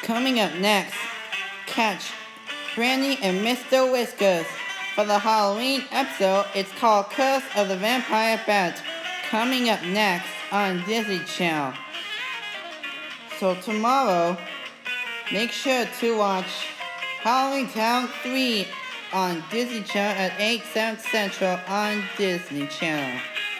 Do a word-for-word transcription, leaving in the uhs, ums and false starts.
Coming up next, catch Brandy and Mister Whiskers for the Halloween episode. It's called Curse of the Vampire Bat. Coming up next on Disney Channel. So tomorrow, make sure to watch HALLOWEENTOWN three on Disney Channel at eight, seven Central on Disney Channel.